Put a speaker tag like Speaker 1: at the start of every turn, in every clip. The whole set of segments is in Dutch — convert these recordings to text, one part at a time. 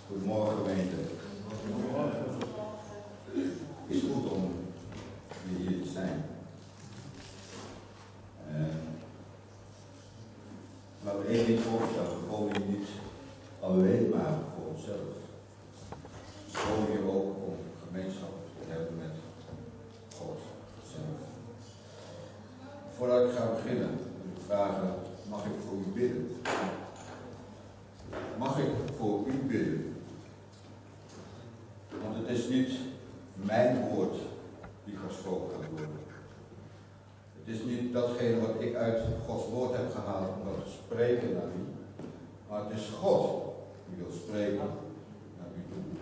Speaker 1: Goedemorgen gemeente. Het is goed om weer hier te zijn. Laten we één ding voorstellen, we komen hier niet alleen maar voor onszelf. We komen hier ook om gemeenschap te hebben met God zelf. Voordat ik ga beginnen, wil ik vragen, mag ik voor u bidden? Mag ik voor u bidden? Want het is niet mijn woord die gesproken gaat worden. Het is niet datgene wat ik uit Gods woord heb gehaald om dat te spreken naar u. Maar het is God die wil spreken naar u toe.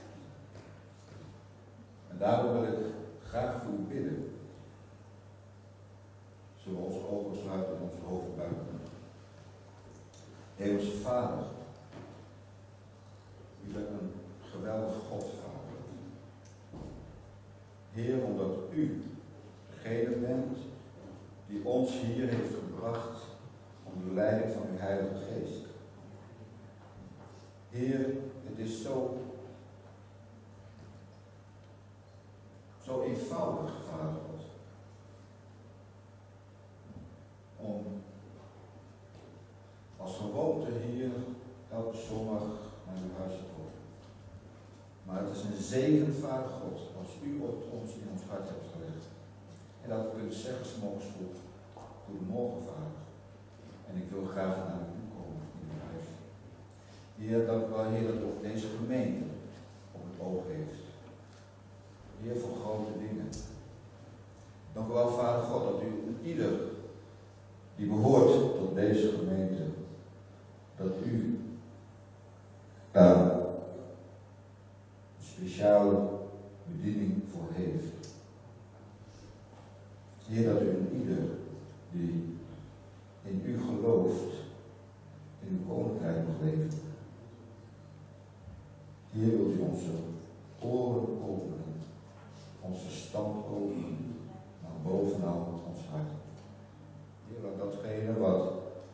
Speaker 1: En daarom wil ik graag voor u bidden. Zullen we onze ogen sluiten en onze hoofd buigen? Hemelse Vader, u bent een geweldige God, Vader. Heer, omdat u degene bent die ons hier heeft gebracht onder de leiding van uw Heilige Geest. Heer, het is zo eenvoudig, Vader God, om als gewoonte hier elke zondag naar uw huis te komen. Maar het is een zegen, Vader God, als u ons in ons hart hebt gelegd. En dat we kunnen zeggen, 's morgens vroeg, goedemorgen, Vader. En ik wil graag naar u komen in uw huis. Heer, dank u wel, Heer, dat u ook deze gemeente op het oog heeft. Heer, voor grote dingen. Dank u wel, Vader God, dat u ieder die behoort tot deze gemeente, dat u daar een speciale bediening voor heeft. Heer, dat u in ieder die in u gelooft, in uw koninkrijk mag leven. Heer, wilt u onze oren openen, ons verstand openen, maar bovenal ons hart. Heer, dat datgene wat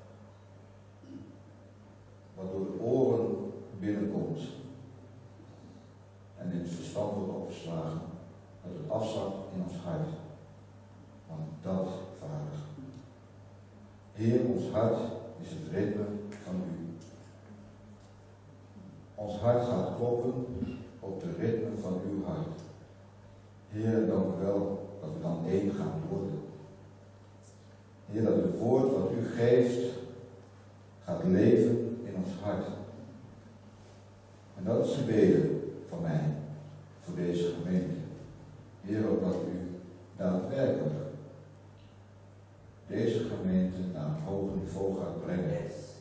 Speaker 1: door de oren binnenkomt en in het verstand wordt opgeslagen, dat het afzakt in ons hart. Want dat, Vader. Heer, ons hart is het ritme van u. Ons hart gaat kloppen op de ritme van uw hart. Heer, dank u wel dat we dan één gaan worden. Heer, dat het woord wat u geeft gaat leven in ons hart. En dat is de bede van mij, voor deze gemeente. Heer, ook dat u daadwerkelijk deze gemeente naar een hoger niveau gaat brengen.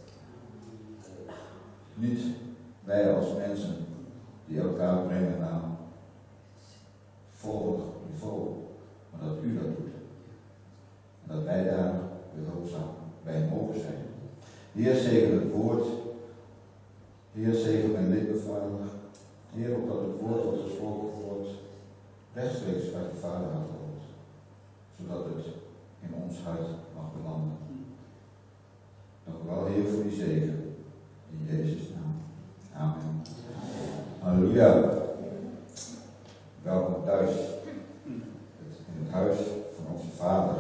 Speaker 1: Niet wij als mensen die elkaar brengen naar een volgend niveau, maar dat u dat doet. En dat wij daar behulpzaam bij mogen zijn. Heer, zegen het woord. Heer, zegen mijn lippen, Vader. Heer, opdat het woord wat gesproken wordt rechtstreeks uit de Vaderhart komt, zodat het in ons hart mag belanden. Dank u wel, Heer, voor die zegen. In Jezus' naam. Amen. Halleluja. Welkom thuis. In het huis van onze Vader.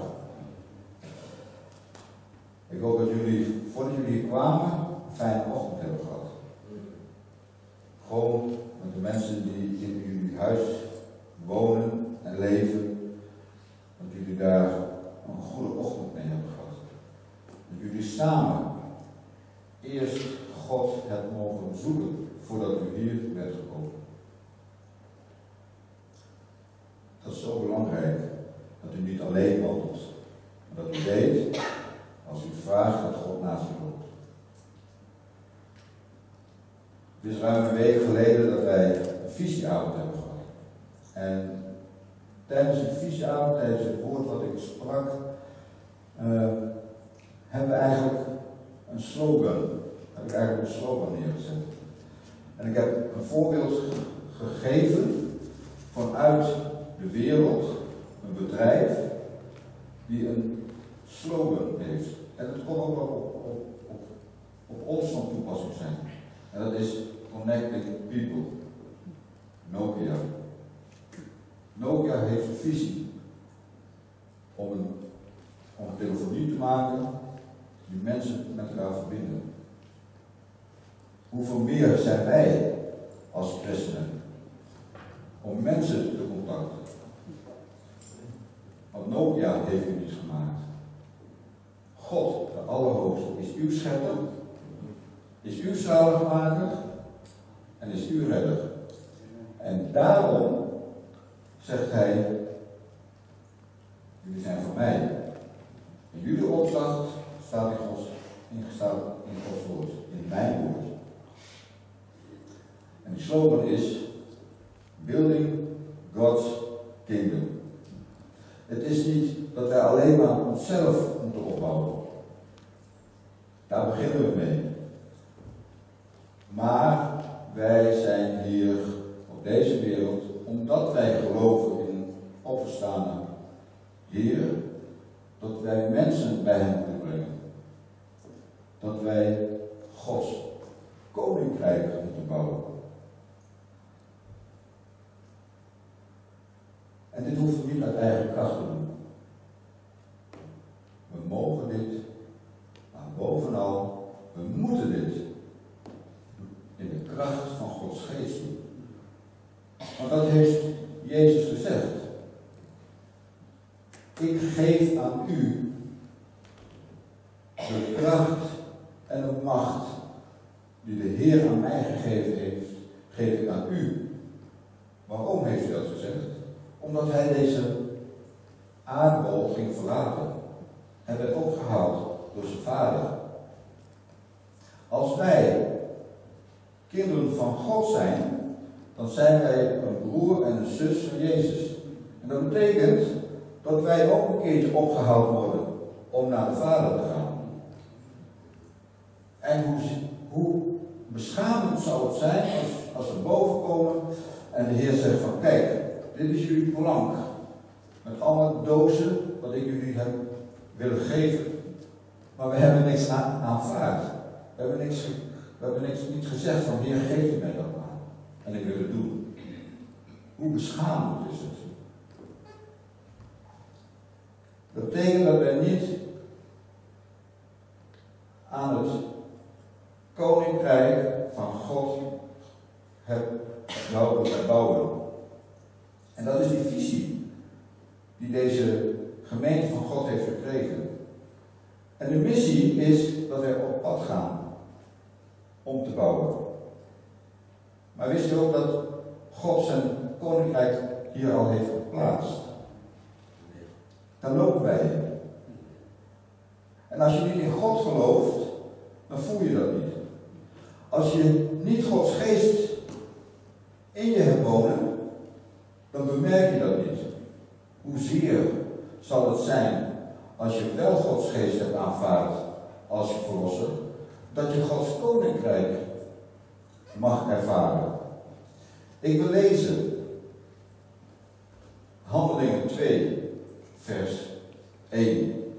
Speaker 1: Ik hoop dat jullie, voordat jullie hier kwamen, een fijne ochtend hebben gehad. Gewoon met de mensen die in jullie huis wonen en leven, dat jullie daar een goede ochtend mee hebben gehad. Dat jullie samen eerst God hebt mogen zoeken voordat u hier bent gekomen. Dat is zo belangrijk dat u niet alleen wandelt, maar dat u weet, als u vraagt, dat God naast u loopt. Het is ruim een week geleden dat wij een visieavond hebben gehad. En tijdens de visieavond, tijdens het woord wat ik sprak, hebben we eigenlijk een slogan neergezet. En ik heb een voorbeeld gegeven vanuit de wereld, een bedrijf die een slogan heeft. En het kon ook wel op ons van toepassing zijn. En dat is Connecting People. Nokia. Nokia heeft een visie om een telefonie te maken die mensen met elkaar verbinden. Hoeveel meer zijn wij als christenen om mensen te contacten? Want Nokia heeft u niet gemaakt. God, de Allerhoogste, is uw schepper, is uw zaligmaker en is uw redder. En daarom zegt hij, jullie zijn van mij. En jullie opdracht staat in Gods woord, in mijn woord. En die slogan is, Building God's Kingdom. Het is niet dat wij alleen maar onszelf moeten opbouwen. Daar beginnen we mee. Maar wij zijn hier op deze wereld omdat wij geloven in opgestane Heer, dat wij mensen bij hem moeten brengen. Dat wij Gods koninkrijk moeten bouwen. En dit hoeven we niet uit eigen kracht te doen. We mogen dit, maar bovenal, we moeten dit in de kracht van Gods geest doen. Want dat heeft Jezus gezegd. Ik geef aan u de kracht en de macht die de Heer aan mij gegeven heeft, geef ik aan u. Waarom heeft hij dat gezegd? Omdat hij deze aardbol ging verlaten. Hij werd opgehaald door zijn vader. Als wij kinderen van God zijn, dan zijn wij een broer en een zus van Jezus. En dat betekent dat wij ook een keertje opgehaald worden om naar de Vader te gaan. En hoe beschamend zou het zijn als we boven komen en de Heer zegt van kijk, dit is jullie plank. Met alle dozen wat ik jullie heb willen geven. Maar we hebben niks aanvaard. We hebben niets gezegd van Heer, geef u mij dat maar. En ik wil het doen. Hoe beschamend is het? Dat betekent dat wij niet aan het koninkrijk van God bouwen. En dat is die visie die deze gemeente van God heeft gekregen. En de missie is dat wij op pad gaan om te bouwen. Maar wist je ook dat God zijn koninkrijk hier al heeft geplaatst? Dan lopen wij in. En als je niet in God gelooft, dan voel je dat niet. Als je niet Gods geest in je hebt wonen, dan bemerk je dat niet. Hoezeer zal het zijn als je wel Gods geest hebt aanvaard als je verlosser, dat je Gods koninkrijk mag ervaren. Ik wil lezen Handelingen 2, vers 1.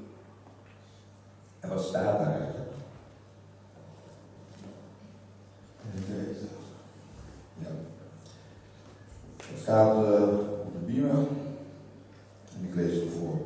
Speaker 1: En wat staat daar eigenlijk? Ja. Het staat op de beamer en ik lees het voor.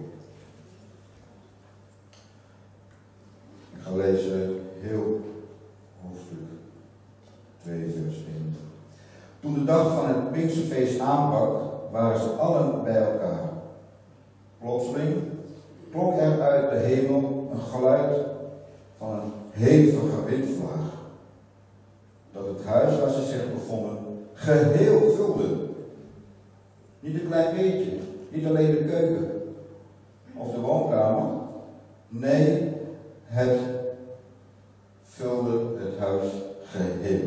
Speaker 1: Ik ga lezen heel hoofdstuk 2, vers 1. Toen de dag van het Pinksterfeest aanbrak, waren ze allen bij elkaar. Plotseling klonk er uit de hemel een geluid van een hevige windvlaag, dat het huis waar ze zich bevonden geheel vulde. Niet een klein beetje, niet alleen de keuken of de woonkamer, nee, het vulde het huis geheel.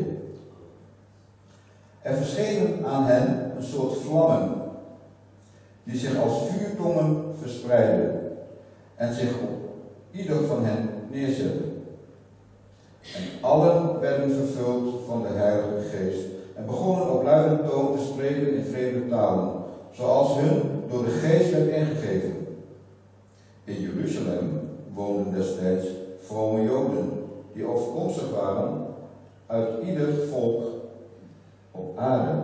Speaker 1: Er verschenen aan hen een soort vlammen, die zich als vuurtongen verspreidden en zich op ieder van hen neerzetten. En allen werden vervuld van de Heilige Geest en begonnen op luide toon te spreken in vreemde talen, zoals hun door de Geest werd ingegeven. In Jeruzalem woonden destijds vrome Joden die afkomstig waren uit ieder volk op aarde.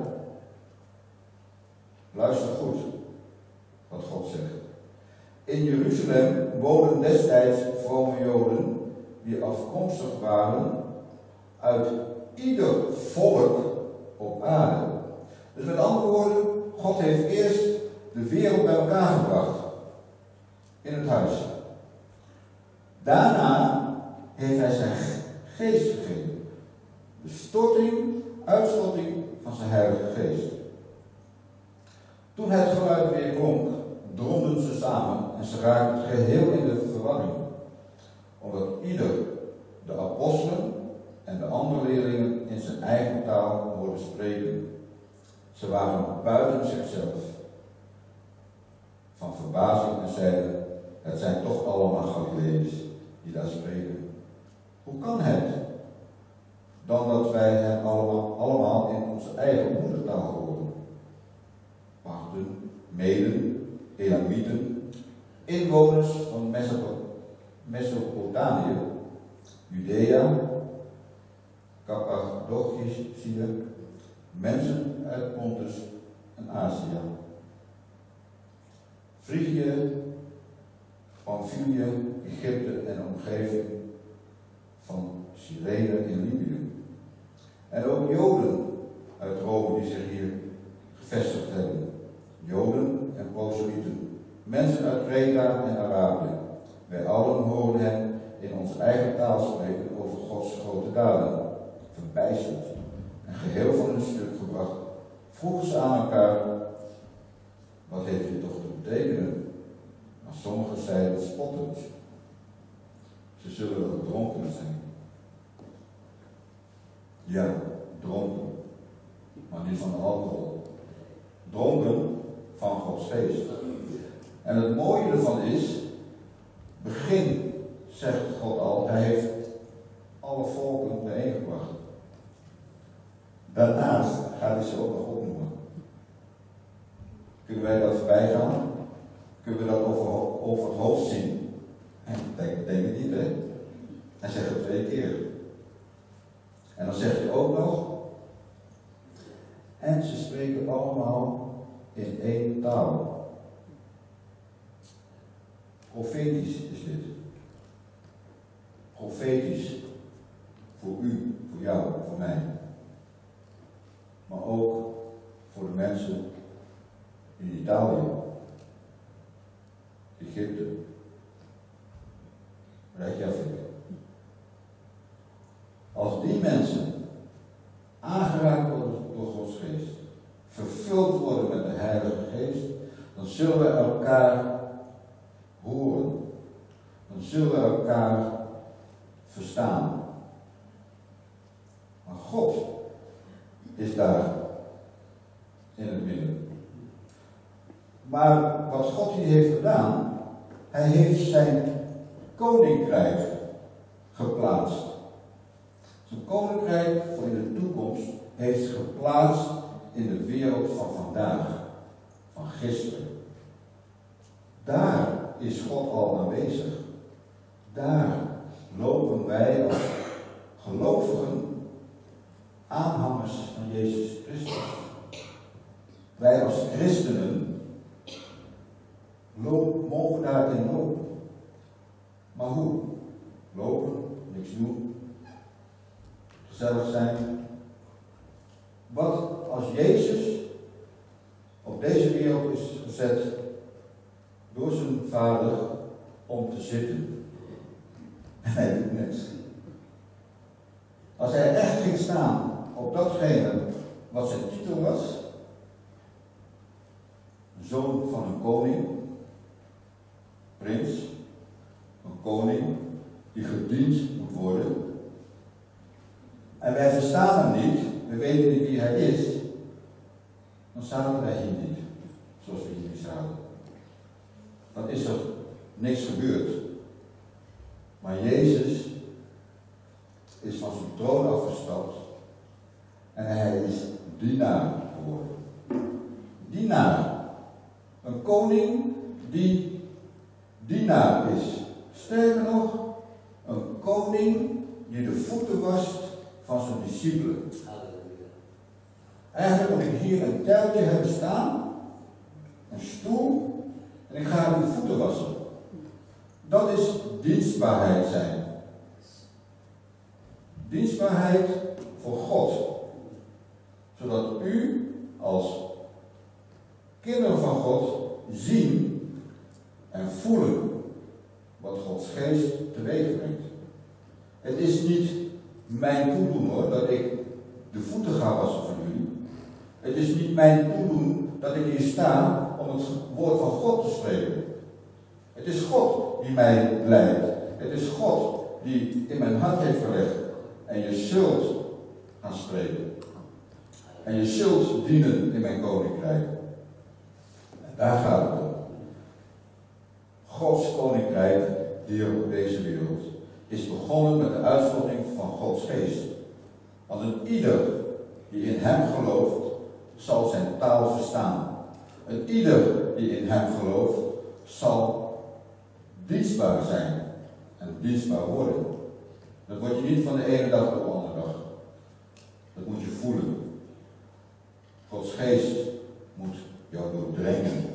Speaker 1: Luister goed wat God zegt. In Jeruzalem woonden destijds vrome Joden die afkomstig waren uit ieder volk op aarde. Dus met andere woorden, God heeft eerst de wereld bij elkaar gebracht in het huis. Daarna heeft hij zijn geest gegeven. De uitstorting van zijn heilige geest. Toen het geluid weer klonk, droomden ze samen en ze raakten geheel in de verwarring. Omdat ieder de apostelen en de andere leerlingen in zijn eigen taal hoorden spreken. Ze waren buiten zichzelf van verbazing en zeiden: het zijn toch allemaal Galileërs die daar spreken. Hoe kan het dan dat wij hen allemaal in onze eigen moedertaal horen? Parten, Meden, Elamieten, inwoners van Mesopotamië, Judea, Cappadocië, mensen uit Pontus en Azië, Frigië, Pamphylië, Egypte en de omgeving van Cyrene in Libië. En ook Joden uit Rome die zich hier gevestigd hebben. Joden en proselyten. Mensen uit Kreta en Arabië. Wij allen horen hen in onze eigen taal spreken over Gods grote daden. Verbijsterd en geheel van hun stuk gebracht, vroegen ze aan elkaar: wat heeft dit toch te betekenen? Maar sommigen zeiden spottend: ze zullen wel dronken zijn. Ja, dronken, maar niet van alcohol. Dronken van Gods geest. En het mooie ervan is, begin, zegt God al, hij heeft alle volken bijeengebracht. Daarnaast gaat hij ze ook nog opnoemen. Kunnen wij dat voorbij gaan? Kunnen we dat over het hoofd zien? En denk het niet, hè? Hij zegt het 2 keer. En dan zegt hij ook nog: en ze spreken allemaal in één taal. Profetisch is dit. Profetisch. Voor u, voor jou, voor mij. Maar ook voor de mensen in Italië, Egypte, Reykjavik. Als die mensen aangeraakt worden door Gods geest, vervuld worden met de Heilige Geest, dan zullen we elkaar horen. Dan zullen we elkaar verstaan. Maar God is daar in het midden. Maar wat God hier heeft gedaan, hij heeft zijn koninkrijk geplaatst. Zijn koninkrijk voor in de toekomst heeft geplaatst in de wereld van vandaag, van gisteren. Daar is God al aanwezig. Daar lopen wij als gelovigen, aanhangers van Jezus Christus. Wij als christenen mogen daarin lopen. Maar hoe? Lopen, niks doen, gezellig zijn. Wat als Jezus op deze wereld is gezet door zijn Vader om te zitten en hij doet niks. Als hij echt ging staan op datgene wat zijn titel was, zoon van een koning, prins, een koning die gediend moet worden. En wij verstaan hem niet, we weten niet wie hij is, dan zaten wij hier niet, zoals we hier zaten. Dan is er niks gebeurd. Maar Jezus is van zijn troon afgestapt en hij is dienaar geworden. Dienaar. Een koning die dienaar is. Sterker nog, een koning die de voeten wast van zijn discipelen. Eigenlijk moet ik hier een teltje hebben staan, een stoel, en ik ga uw voeten wassen. Dat is dienstbaarheid zijn. Dienstbaarheid voor God. Zodat u als kinderen van God zien en voelen wat Gods geest teweeg brengt. Het is niet mijn toedoen hoor, dat ik de voeten ga wassen van jullie. Het is niet mijn toedoen dat ik hier sta om het woord van God te spreken. Het is God die mij leidt. Het is God die in mijn hart heeft gelegd. En je zult gaan spreken. En je zult dienen in mijn koninkrijk. En daar gaat het om. Gods koninkrijk hier op deze wereld is begonnen met de uitstorting van Gods geest. Want een ieder die in hem gelooft, zal zijn taal verstaan. En ieder die in hem gelooft, zal dienstbaar zijn en dienstbaar worden. Dat word je niet van de ene dag op de andere dag. Dat moet je voelen. Gods geest moet jou doordringen.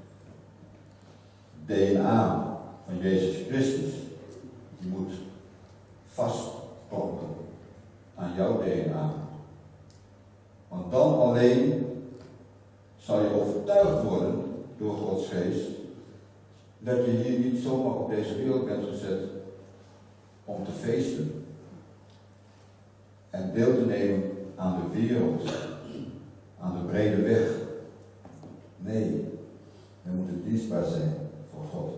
Speaker 1: DNA van Jezus Christus, die moet vastkloppen aan jouw DNA. Want dan alleen zal je overtuigd worden door Gods geest dat je hier niet zomaar op deze wereld bent gezet om te feesten en deel te nemen aan de wereld, aan de brede weg. Nee, we moeten dienstbaar zijn voor God.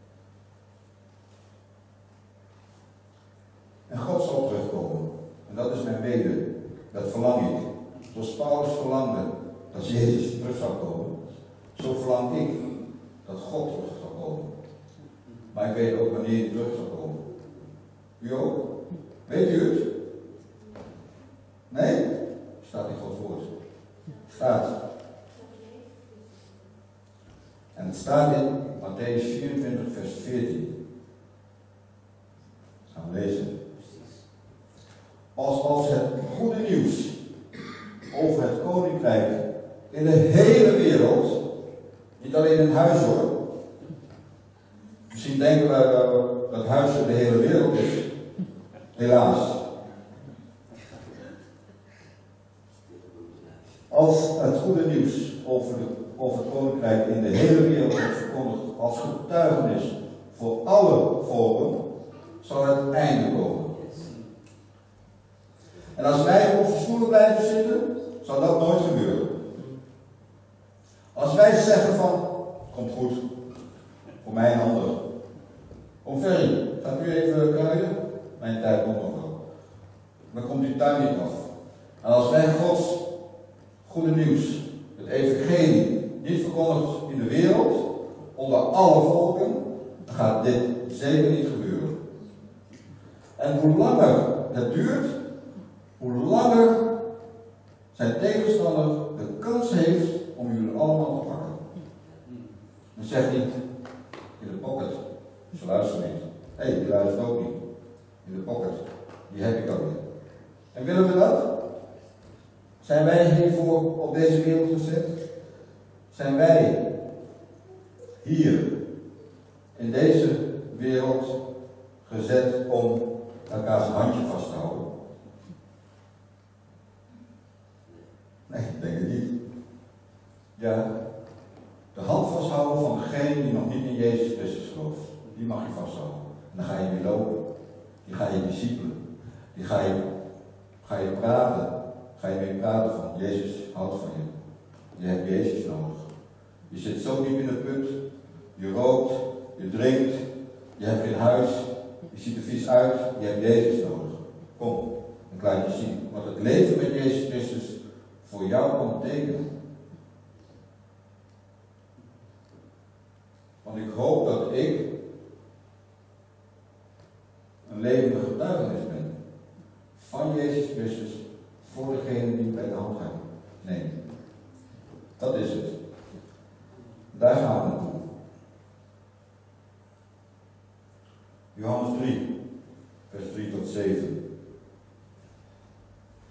Speaker 1: En God zal terugkomen. En dat is mijn bede. Dat verlang ik. Zoals Paulus verlangde dat Jezus terug zou komen, zo verlang ik dat God terug zal komen. Maar ik weet ook wanneer hij terug zal komen. U ook? Weet u het? Nee? Staat in Gods woord. Staat. En het staat in Mattheüs 24 vers 14. Gaan we lezen. Als het goede nieuws over het koninkrijk in de hele wereld, niet alleen in huis hoor. Misschien denken we dat huis de hele wereld is. Helaas. Als het goede nieuws over het koninkrijk in de hele wereld wordt verkondigd als getuigenis voor alle volken, zal het einde komen. En als wij op onze stoelen blijven zitten, zal dat nooit gebeuren. Als wij zeggen van, komt goed, voor mij en anderen. Om Ferry, gaat u even kruiden? Mijn tijd komt nog wel. Dan komt die tuin niet af. En als wij Gods goede nieuws, het evangelie, niet verkondigd in de wereld, onder alle volken, dan gaat dit zeker niet gebeuren. En hoe langer het duurt, hoe langer zijn tegenstander de kans heeft om jullie allemaal te pakken. Dan zegt niet in de pocket, ze luisteren niet. Hé, die luistert ook niet. In de pocket, die heb ik ook niet. En willen we dat? Zijn wij hiervoor op deze wereld gezet? Zijn wij hier in deze wereld gezet om elkaars handje vast te houden? Nee, ik denk het niet. Ja, de hand vasthouden van degene die nog niet in Jezus Christus gelooft. Die mag je vasthouden. En dan ga je mee lopen. Die ga je discipelen. Die ga je praten. Ga je mee praten van Jezus houdt van je. Je hebt Jezus nodig. Je zit zo diep in de put. Je rookt. Je drinkt. Je hebt geen huis. Je ziet er vies uit. Je hebt Jezus nodig. Kom, ik laat je zien wat het leven met Jezus Christus voor jou kan betekenen. Want ik hoop dat ik een levende getuigenis ben van Jezus Christus voor degene die bij de hand gaat. Nee, dat is het. Daar gaan we naartoe. Johannes 3, vers 3 tot 7.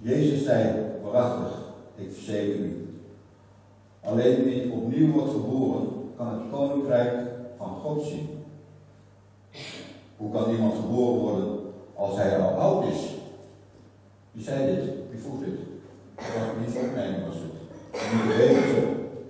Speaker 1: Jezus zei, waarachtig, ik verzeker u. Alleen wie opnieuw wordt geboren, kan het koninkrijk van God zien. Hoe kan iemand geboren worden als hij al oud is? Wie zei dit? Wie vroeg dit? Dat was niet opnemen, was het. Niet weten.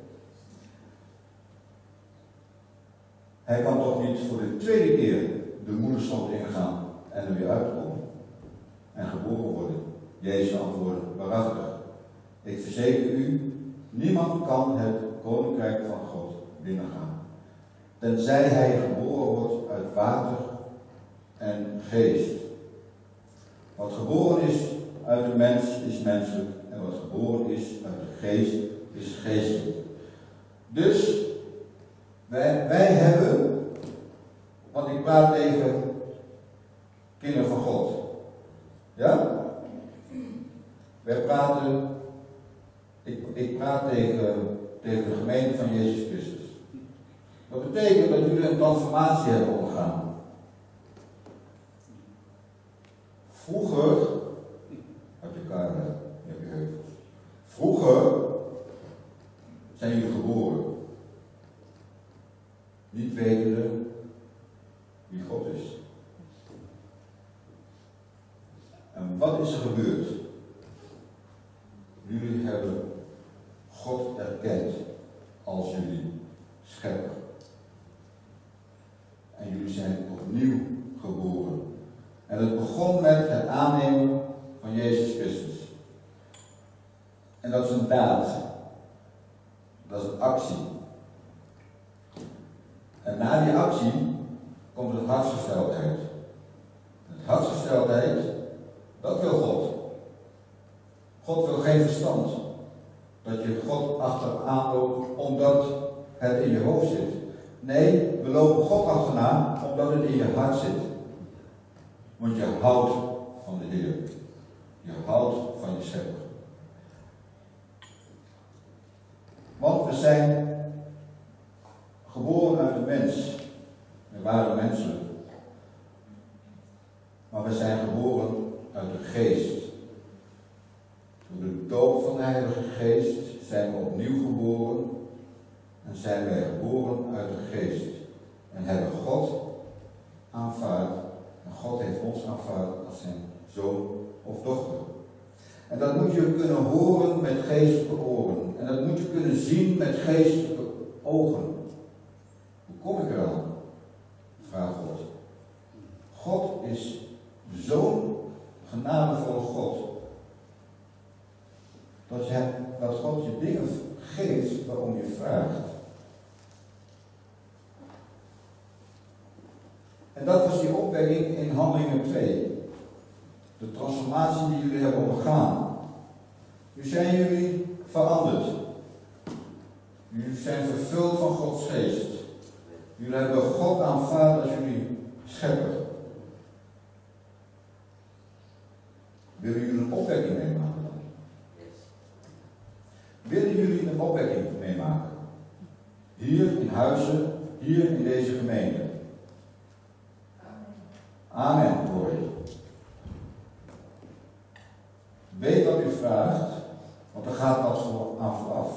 Speaker 1: Hij kan toch niet voor de tweede keer de moederschoot ingaan en er weer uitkomen en geboren worden? Jezus antwoordde, waarachtig, ik verzeker u, niemand kan het koninkrijk van God binnengaan, tenzij hij geboren wordt uit water en geest. Wat geboren is uit de mens is menselijk en wat geboren is uit de geest is geestelijk. Dus wij hebben, want ik praat tegen kinderen van God. Ja? Wij praten, ik praat tegen de gemeente van Jezus Christus. Dat betekent dat jullie een transformatie hebben ondergaan. Vroeger, heb je kaarten, heb je heuvels. Vroeger zijn jullie geboren. Niet wetende wie God is. En wat is er gebeurd? Jullie hebben God erkend als jullie schepper. En jullie zijn opnieuw geboren. En het begon met het aannemen van Jezus Christus. En dat is een daad. Dat is een actie. En na die actie komt het hartsgesteldheid. Het hartsgesteldheid, dat wil God. God wil geen verstand. Dat je God achteraan loopt omdat het in je hoofd zit. Nee, we lopen God achterna omdat het in je hart zit. Want je houdt van de Heer. Je houdt van je schepper. Want we zijn geboren uit de mens. We waren mensen. Maar we zijn geboren uit de geest. Door de doop van de Heilige Geest zijn we opnieuw geboren. En zijn wij geboren uit de geest. En hebben God aanvaard. En God heeft ons aanvaard als zijn zoon of dochter. En dat moet je kunnen horen met geestelijke oren. En dat moet je kunnen zien met geestelijke ogen. Hoe kom ik eraan? Vraag God. God is zo'n genadevolle God. Dat God je dingen geeft waarom je vraagt. En dat was die opwekking in Handelingen 2. De transformatie die jullie hebben ondergaan. Nu zijn jullie veranderd. Jullie zijn vervuld van Gods geest. Jullie hebben God aanvaard als jullie schepper. Willen jullie een opwekking meemaken dan? Willen jullie een opwekking meemaken? Hier in Huizen, hier in deze gemeente. Amen, hoor je. Weet wat u vraagt, want er gaat wat aan vooraf.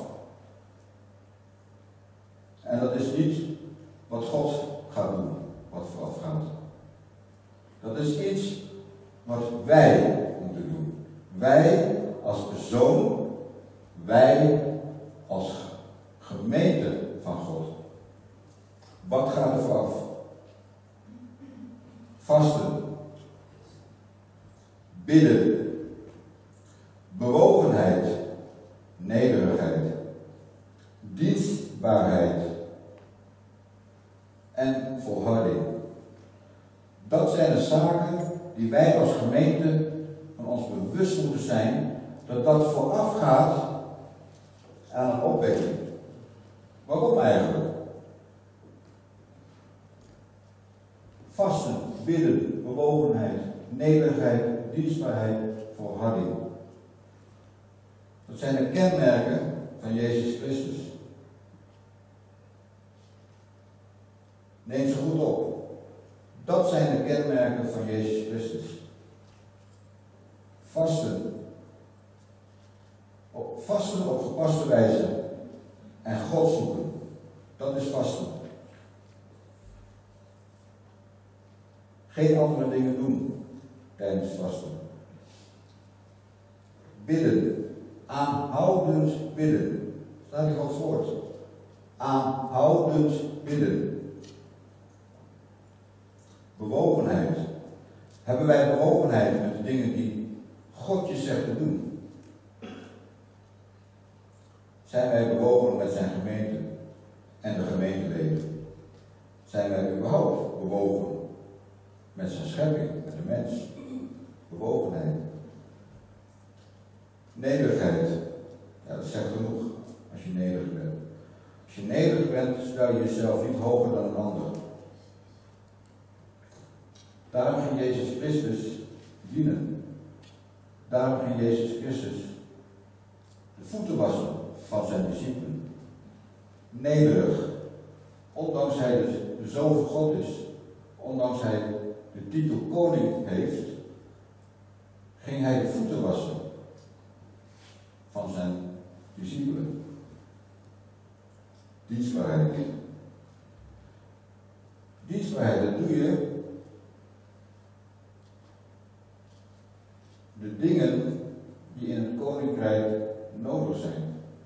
Speaker 1: En dat is niet wat God gaat doen, wat vooraf gaat. Dat is iets wat wij moeten doen. Wij als persoon, wij als gemeente van God. Wat gaat er vooraf? Vasten, bidden, bewogenheid, nederigheid, dienstbaarheid en volharding. Dat zijn de zaken die wij als gemeente van ons bewust moeten zijn, dat dat vooraf gaat aan een opwekking. Waarom eigenlijk? Vasten, bidden, bewogenheid, nederigheid, dienstbaarheid, volharding. Dat zijn de kenmerken van Jezus Christus. Neem ze goed op. Dat zijn de kenmerken van Jezus Christus. Vasten, Vasten op gepaste wijze en God zoeken. Dat is vasten. Geen andere dingen doen tijdens vasten. Bidden. Aanhoudend bidden. Staat in Gods woord. Aanhoudend bidden. Bewogenheid. Hebben wij bewogenheid met de dingen die God je zegt te doen? Zijn wij bewogen met zijn gemeente en de gemeenteleden? Zijn wij überhaupt bewogen met zijn schepping, met de mens? Bewogenheid. Nederigheid. Ja, dat zegt genoeg als je nederig bent. Als je nederig bent, stel je jezelf niet hoger dan een ander. Daarom ging Jezus Christus dienen. Daarom ging Jezus Christus de voeten wassen van zijn discipelen. Nederig. Ondanks hij de Zoon van God is, ondanks hij de titel koning heeft, ging hij de voeten wassen van zijn discipelen. Dienstbaarheid. Dienstbaarheid, dat doe je de dingen die in het koninkrijk nodig zijn.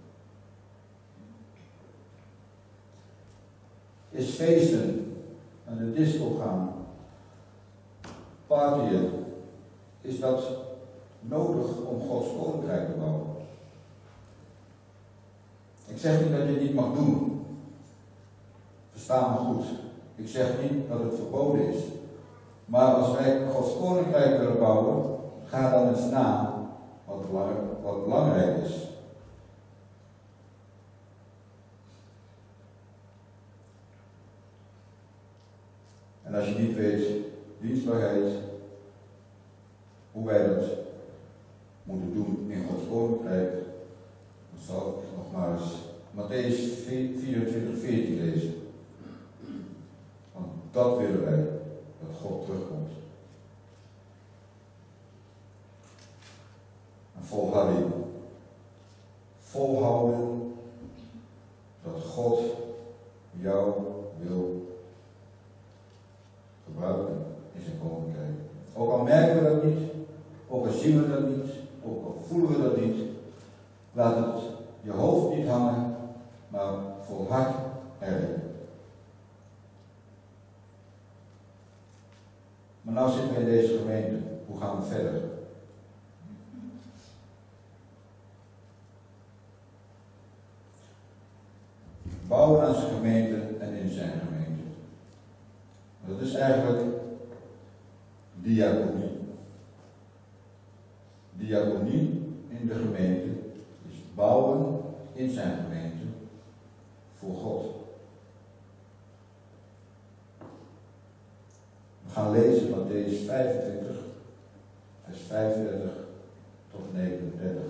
Speaker 1: Is feesten, naar de disco gaan, partyen, is dat nodig om Gods koninkrijk te bouwen? Ik zeg niet dat je het niet mag doen. Versta me goed. Ik zeg niet dat het verboden is. Maar als wij Gods koninkrijk willen bouwen, ga dan eens na wat belangrijk is. En als je niet weet, dienstbaarheid, hoe wij dat moeten doen in Gods koninkrijk, dan zal ik nog maar eens Mattheüs 24:14 lezen. Want dat willen wij, dat God terugkomt. En volharding. Volhouden dat God jou wil gebruiken in zijn koninkrijk. Ook al merken we dat niet, ook al zien we dat niet, ook al voelen we dat niet, laat het je hoofd niet hangen, maar volhard erin. Maar nou zitten we in deze gemeente, hoe gaan we verder? Bouwen aan zijn gemeente en in zijn gemeente. Dat is eigenlijk diaconie. Diaconie in de gemeente is bouwen in zijn gemeente voor God. We gaan lezen Mattheüs 25, vers 35 tot 39.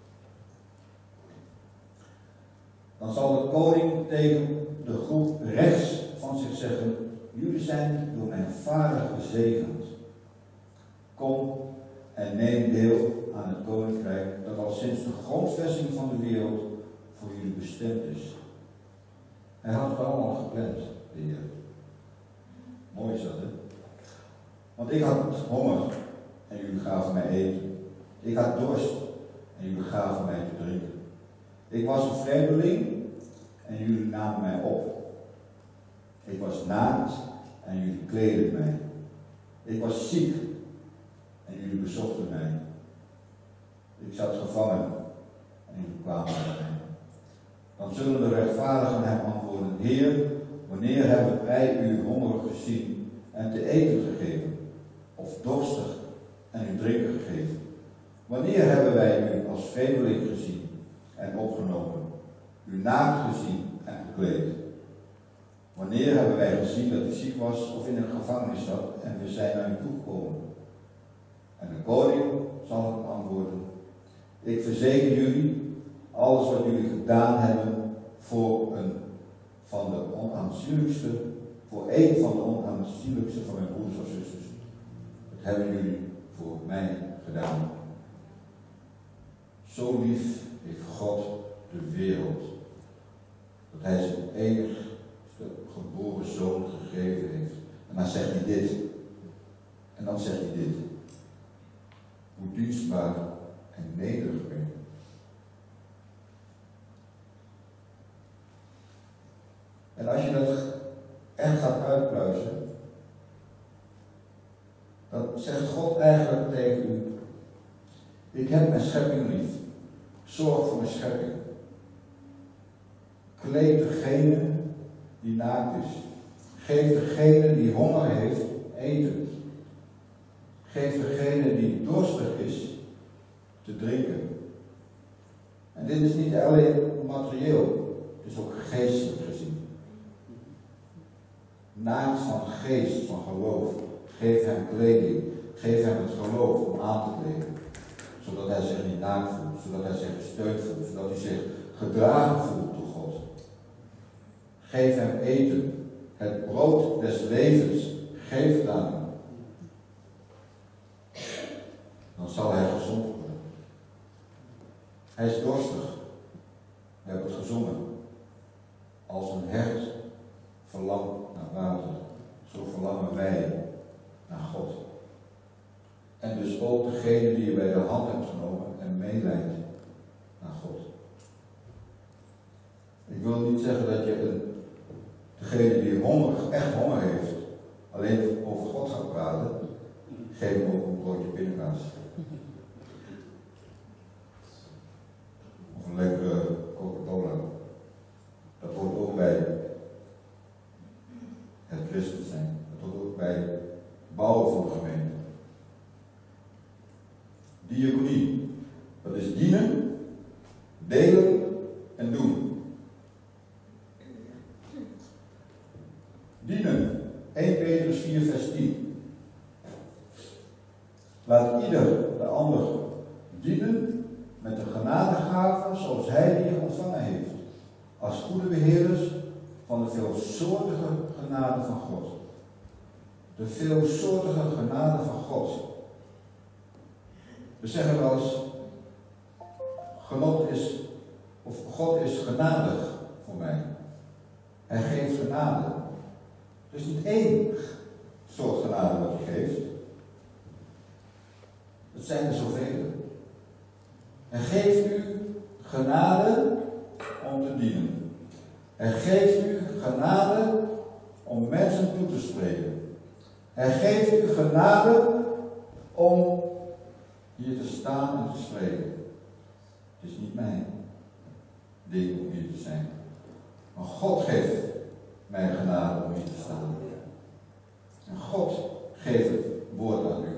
Speaker 1: Dan zal de koning tegen de groep rechts van zich zeggen: jullie zijn door mijn Vader gezegend. Kom en neem deel aan het koninkrijk dat al sinds de grondvesting van de wereld voor jullie bestemd is. Hij had het allemaal gepland, de Heer. Mooi is dat, hè? Want ik had honger en jullie gaven mij eten. Ik had dorst en jullie gaven mij te drinken. Ik was een vreemdeling en jullie namen mij op. Ik was naakt en jullie kleden mij. Ik was ziek en jullie bezochten mij. Ik zat gevangen en jullie kwamen bij mij. Dan zullen de rechtvaardigen hem antwoorden: Heer, wanneer hebben wij u hongerig gezien en te eten gegeven? Of dorstig en u drinken gegeven? Wanneer hebben wij u als vreemdeling gezien en opgenomen, u naakt gezien en gekleed? Wanneer hebben wij gezien dat u ziek was of in een gevangenis zat en we zijn naar u toegekomen? En de koning zal hem antwoorden: ik verzeker jullie, alles wat jullie gedaan hebben voor een van de onaanzienlijkste van mijn broers of zusters, dat hebben jullie voor mij gedaan. Zo lief heeft God de wereld. Dat hij zijn enige geboren zoon gegeven heeft. En dan zegt hij dit. En dan zegt hij dit. Hoe dienstbaar en nederig ben. En als je dat echt gaat uitpluizen, dan zegt God eigenlijk tegen u: ik heb mijn schepping lief. Zorg voor mijn schepping. Kleed degene die naakt is. Geef degene die honger heeft eten. Geef degene die dorstig is te drinken. En dit is niet alleen materieel, het is ook geestelijk gezien. Naakt van geest, van geloof. Geef hem kleding. Geef hem het geloof om aan te kleden. Zodat hij zich niet naakt voelt. Zodat hij zich gesteund voelt. Zodat hij zich gedragen voelt door God. Geef hem eten. Het brood des levens. Geef het aan hem. Dan zal hij gezond worden. Hij is dorstig. We hebben het gezongen. Als een hert verlangt naar water. Zo verlangen wij naar God. En dus ook degene die je bij de hand hebt genomen en meeleidt naar God. Ik wil niet zeggen dat je degene die echt honger heeft, alleen over God gaat praten, geef hem ook een broodje pindakaas. Of een lekkere Coca-Cola. Dat hoort ook bij het christen zijn. Dat hoort ook bij het bouwen van de gemeente. Diaconie. Dat is dienen, delen en doen. Dienen. 1 Petrus 4 vers 10. Laat ieder de ander dienen met de genadegave zoals hij die ontvangen heeft. Als goede beheerders van de veelsoortige genade van God. De veelsoortige genade van God. We zeggen wel eens, God is genadig voor mij. Hij geeft genade. Dus niet één soort genade wat hij geeft. Het zijn er zoveel. Hij geeft u genade om te dienen. Hij geeft u genade om mensen toe te spreken. Hij geeft u genade om hier te staan en te spreken. Het is niet mijn ding om hier te zijn. Maar God geeft mij genade om hier te staan. En God geeft het woord aan u.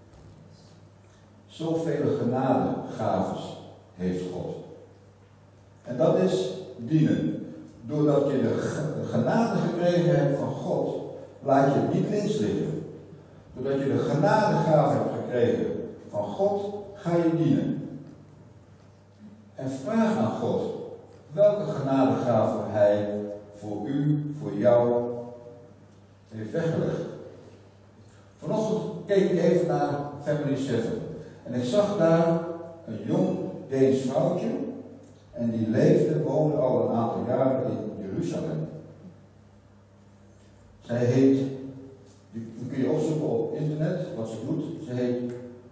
Speaker 1: Zoveel genadegaves heeft God. En dat is dienen. Doordat je de genade gekregen hebt van God, laat je het niet links liggen. Doordat je de genadegave hebt gekregen van God, ga je dienen. En vraag aan God welke genadegave hij voor u, voor jou heeft weggelegd. Vanochtend keek ik even naar Family 7. En ik zag daar een jong Deens vrouwtje. En die woonde al een aantal jaren in Jeruzalem. Zij heet, die kun je opzoeken op internet, wat ze doet. Ze heet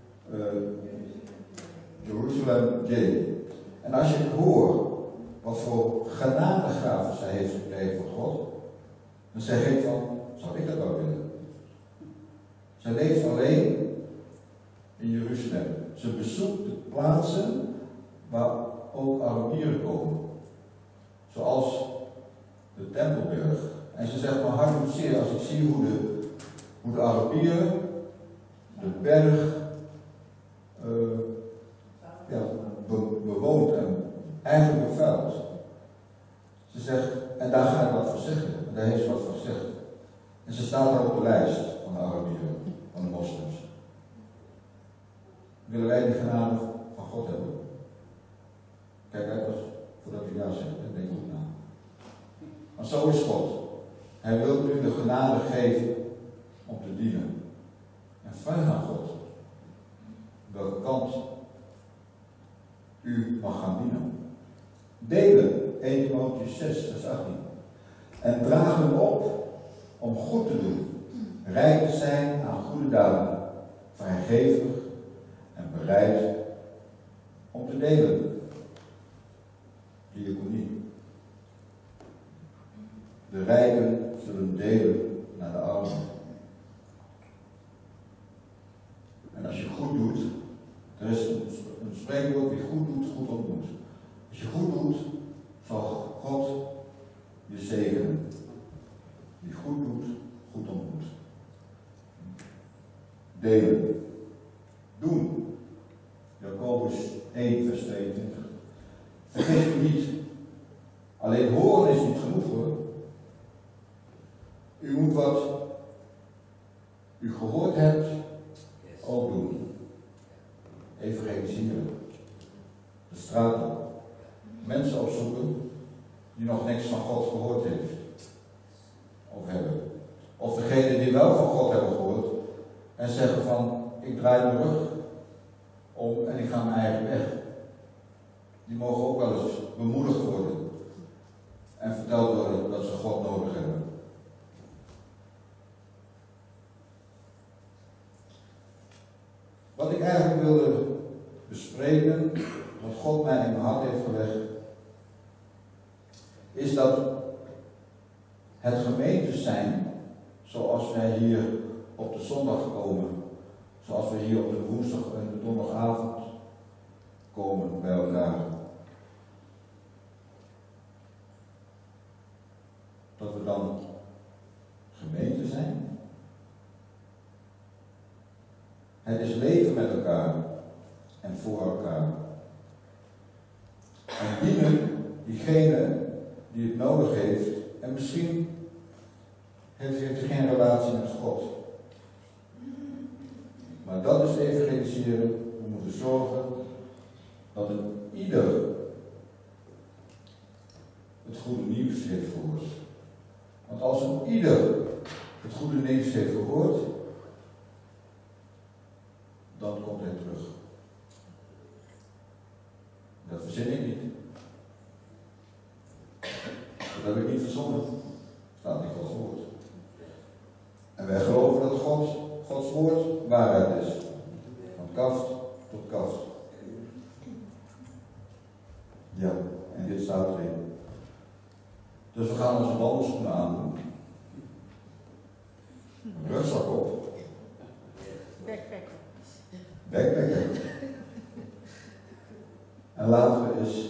Speaker 1: Jerusalem J. En als je hoort wat voor genadegaven zij heeft gekregen van God, dan zeg ik van, zou ik dat wel willen? Zij leeft alleen in Jeruzalem. Ze bezoekt de plaatsen waar ook Arabieren komen. Zoals de Tempelberg. En ze zegt, mijn hart doet zeer als ik zie hoe de Arabieren de berg bewoont en eigenlijk bevuilt. Ze zegt, en daar ga ik wat voor zeggen. En daar heeft ze wat voor gezegd. En ze staat daar op de lijst van de Arabieren, van de moslims. Willen wij die genade van God hebben? Kijk uit voordat u ja zegt, denk goed na. Maar zo is God. Hij wil u de genade geven om te dienen. En vraag aan God welke kant u mag gaan dienen. Delen, 1 Timotheüs 6, vers 18. En draag hem op om goed te doen, rijk te zijn aan goede daden, vrijgevig en bereid om te delen. Diaconie. De rijken zullen delen naar de armen. En als je goed doet, er is een spreekwoord, wie goed doet, goed ontmoet. Als je goed doet, zal God je zegenen. Wie goed doet, goed ontmoet. Delen. Doen. Jacobus 1, vers 22. Vergeet u niet. Alleen horen is niet genoeg hoor. U moet wat u gehoord hebt ook doen. Evangeliseren. De straat op. Mensen opzoeken die nog niks van God gehoord heeft. Of hebben. Of degenen die wel van God hebben gehoord en zeggen van ik draai mijn rug om en ik ga mijn eigen weg. Die mogen ook wel eens bemoedigd worden en verteld worden dat ze God nodig hebben. Wat ik eigenlijk wilde bespreken, wat God mij in mijn hart heeft gelegd, is dat het gemeente zijn, zoals wij hier op de zondag komen, zoals we hier op de woensdag en de donderdagavond komen bij elkaar. Dat we dan gemeente zijn. Het is leven met elkaar en voor elkaar. En dienen diegene die het nodig heeft en misschien heeft hij geen relatie met God. Maar dat is evangeliseren. We moeten zorgen dat ieder het goede nieuws heeft gehoord. Want als ieder het goede nieuws heeft gehoord, dan komt hij terug. Dat verzin ik niet. Dat heb ik niet verzonnen. Staat in Gods woord. En wij geloven dat Gods woord waarheid is. Van kaft tot kaft. Ja, en dit staat erin. Dus we gaan onze wandelschoenen aandoen. Een rugzak op. Backpacken. En laten we eens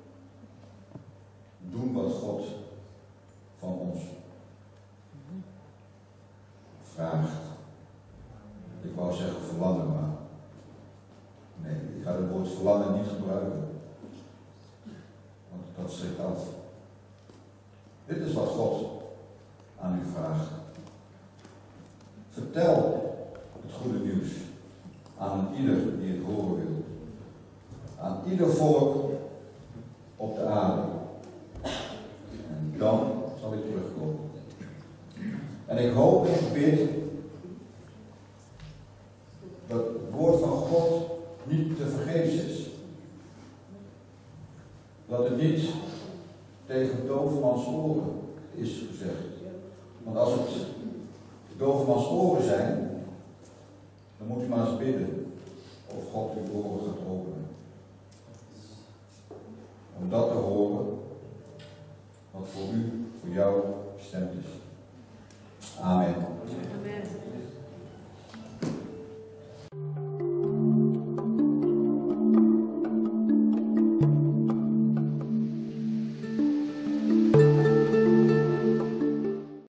Speaker 1: doen wat God van ons vraagt. Ik wou zeggen verlangen, maar nee, ik ga het woord verlangen niet gebruiken. Want dat schrikt af. Dit is wat God aan u vraagt. Vertel het goede nieuws aan ieder die het horen wil. Aan ieder volk op de aarde. En dan zal ik terugkomen. En ik hoop en bid dat het woord van God niet te vergeefs is. Dat het niet tegen dovermans oren is gezegd. Want als het dovermans oren zijn, dan moet u maar eens bidden of God uw oren gaat openen. Om dat te horen wat voor u, voor jou bestemd is. Amen.